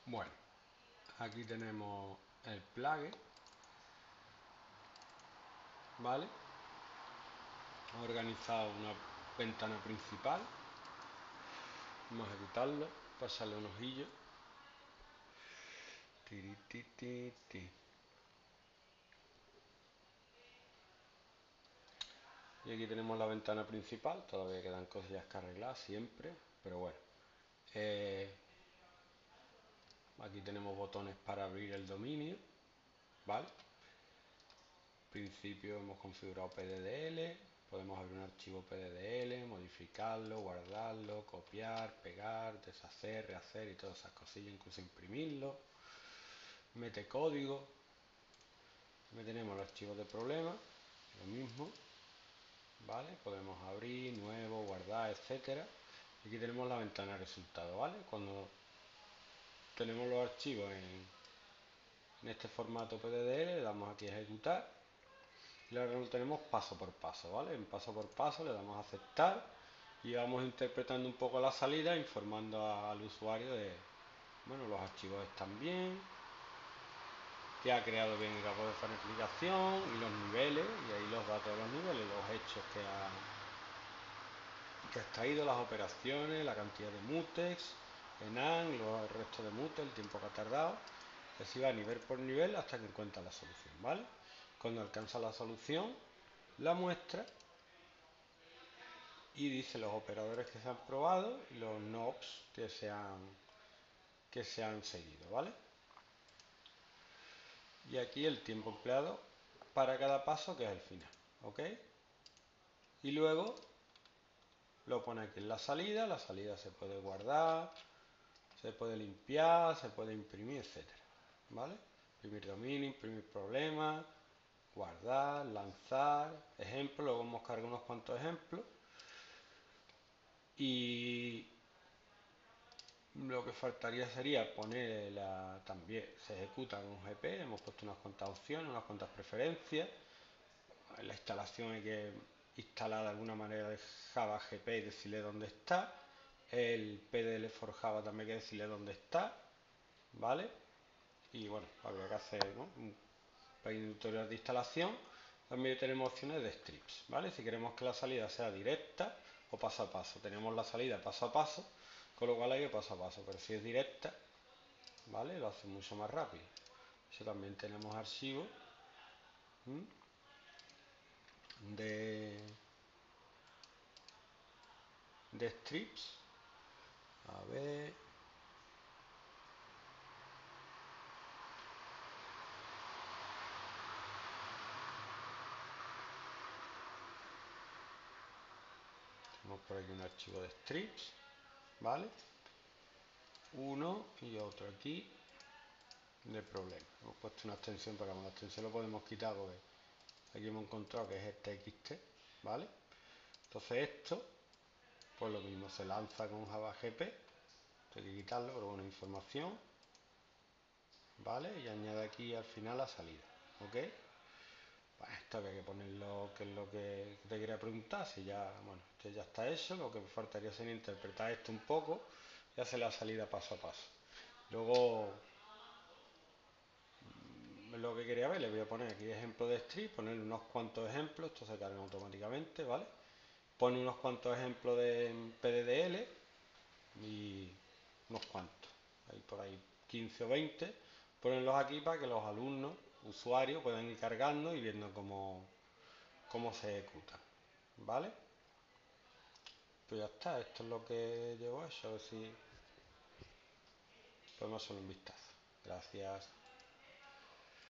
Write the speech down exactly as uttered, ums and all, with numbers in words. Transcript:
Bueno, aquí tenemos el plugin, ¿vale? He organizado una ventana principal. Vamos a ejecutarlo, pasarle un ojillo. Tiri, ti, ti, ti. Y aquí tenemos la ventana principal. Todavía quedan cosillas que arreglar siempre, pero bueno. Eh, aquí tenemos botones para abrir el dominio, ¿vale? En principio hemos configurado P D D L. Podemos abrir un archivo P D D L, modificarlo, guardarlo, copiar, pegar, deshacer, rehacer y todas esas cosillas, incluso imprimirlo. Mete código. Aquí tenemos el archivo de problemas, lo mismo, ¿vale? Podemos abrir, nuevo, guardar, etcétera. Aquí tenemos la ventana de resultados, ¿vale? Cuando tenemos los archivos en, en este formato P D D L, le damos aquí a ejecutar. Y ahora lo tenemos paso por paso, ¿vale? En paso por paso le damos a aceptar y vamos interpretando un poco la salida, informando al usuario de, bueno, los archivos están bien, que ha creado bien el campo de planificación y los niveles, y ahí los datos de los niveles, los hechos que ha, que ha extraído, las operaciones, la cantidad de mutex, enan, el resto de mutex, el tiempo que ha tardado. Así va nivel por nivel hasta que encuentra la solución, ¿vale? Cuando alcanza la solución, la muestra y dice los operadores que se han probado y los knobs que se han, que se han seguido, ¿vale? Y aquí el tiempo empleado para cada paso, que es el final, ¿ok? Y luego lo pone aquí en la salida. La salida se puede guardar, se puede limpiar, se puede imprimir, etcétera, ¿vale? Imprimir dominio, imprimir problemas, guardar, lanzar, ejemplos. Luego hemos cargado unos cuantos ejemplos. Y lo que faltaría sería poner la, también se ejecuta con G P. Hemos puesto unas cuantas opciones, unas cuantas preferencias. En la instalación hay que instalar de alguna manera de Java G P y decirle dónde está. El P D L for Java también hay que decirle dónde está, ¿vale? Y bueno, habría que hacer, ¿no?, un pequeño tutorial de instalación. También tenemos opciones de strips, ¿vale? Si queremos que la salida sea directa o paso a paso. Tenemos la salida paso a paso, con lo cual hay que paso a paso, pero si es directa, ¿vale?, lo hace mucho más rápido. Eso también tenemos archivos ¿m? de de strips. A ver, tenemos por aquí un archivo de strips, ¿vale? Uno y otro aquí de problema. Hemos puesto una extensión, pero con la extensión lo podemos quitar porque aquí hemos encontrado que es este X T, ¿vale? Entonces esto, pues lo mismo, se lanza con Java G P. Hay que quitarlo, pero bueno, información, ¿vale? Y añade aquí al final la salida, ¿ok? Pues esto había que ponerlo, que es lo que te quería preguntar. Si ya, bueno, esto ya está hecho, lo que me faltaría sería interpretar esto un poco y hacer la salida paso a paso. Luego, lo que quería ver, le voy a poner aquí ejemplo de strip, ponerle unos cuantos ejemplos, esto se carga automáticamente, ¿vale? Pone unos cuantos ejemplos de P D D L y unos cuantos, hay por ahí quince o veinte, ponerlos aquí para que los alumnos, usuarios, puedan ir cargando y viendo cómo, cómo se ejecuta, ¿vale? Pues ya está, esto es lo que llevo hecho, a ver si podemos hacer un vistazo. Gracias.